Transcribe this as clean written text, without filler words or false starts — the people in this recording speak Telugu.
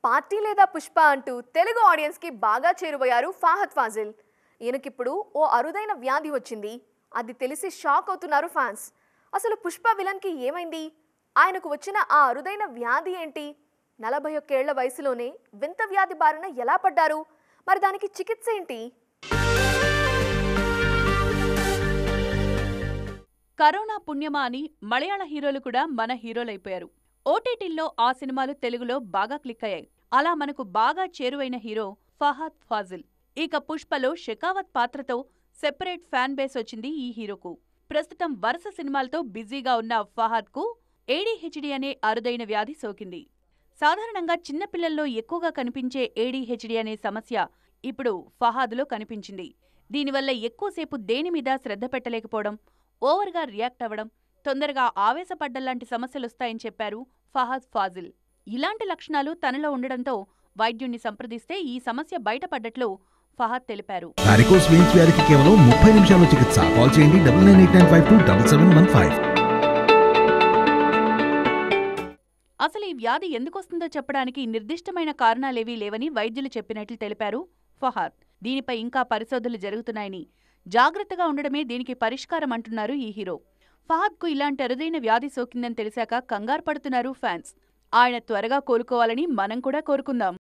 పార్టీ లేదా పుష్ప అంటూ తెలుగు ఆడియన్స్ కి బాగా చేరువయ్యారు ఫహద్ ఫాజిల్. ఈయనకిప్పుడు ఓ అరుదైన వ్యాధి వచ్చింది. అది తెలిసి షాక్ అవుతున్నారు ఫ్యాన్స్. అసలు పుష్ప విలన్ కి ఏమైంది? ఆయనకు వచ్చిన ఆ అరుదైన వ్యాధి ఏంటి? 41 ఏళ్ల వయసులోనే వింత వ్యాధి బారిన ఎలా పడ్డారు? మరి దానికి చికిత్స ఏంటి? కరోనా పుణ్యమా అని మలయాళ హీరోలు కూడా మన హీరోలైపోయారు. ఓటీటీల్లో ఆ సినిమాలు తెలుగులో బాగా క్లిక్ అయ్యాయి. అలా మనకు బాగా చేరువైన హీరో ఫహద్ ఫాజిల్. ఇక పుష్పలో షెకావత్ పాత్రతో సెపరేట్ ఫ్యాన్ బేస్ వచ్చింది ఈ హీరోకు. ప్రస్తుతం వరుస సినిమాలతో బిజీగా ఉన్న ఫహద్ కు ఏడీహెచ్డీ అనే అరుదైన వ్యాధి సోకింది. సాధారణంగా చిన్నపిల్లల్లో ఎక్కువగా కనిపించే ఏడీహెచ్డీ అనే సమస్య ఇప్పుడు ఫహాద్లో కనిపించింది. దీనివల్ల ఎక్కువసేపు దేనిమీద శ్రద్ధ పెట్టలేకపోవడం, ఓవర్గా రియాక్ట్ అవ్వడం, తొందరగా ఆవేశపడ్డంలాంటి సమస్యలొస్తాయని చెప్పారు ఫహద్ ఫాజిల్. ఇలాంటి లక్షణాలు తనలో ఉండడంతో వైద్యుణ్ణి సంప్రదిస్తే ఈ సమస్య బయటపడ్డట్లు ఫహద్ తెలిపారు. వారికోస్ వెయిన్స్ వ్యాధికి కేవలం 30 నిమిషాల్లో చికిత్స. కాల్ చేయండి 9989527715. అసలు ఈ వ్యాధి ఎందుకొస్తుందో చెప్పడానికి నిర్దిష్టమైన కారణాలేవీ లేవని వైద్యులు చెప్పినట్లు తెలిపారు ఫహద్. దీనిపై ఇంకా పరిశోధనలు జరుగుతున్నాయని, జాగ్రత్తగా ఉండడమే దీనికి పరిష్కారం అంటున్నారు ఈ హీరో. ఫహద్ కు ఇలాంటి అరుదైన వ్యాధి సోకిందని తెలిసాక కంగారు పడుతున్నారు ఫ్యాన్స్. ఆయన త్వరగా కోలుకోవాలని మనం కూడా కోరుకుందాం.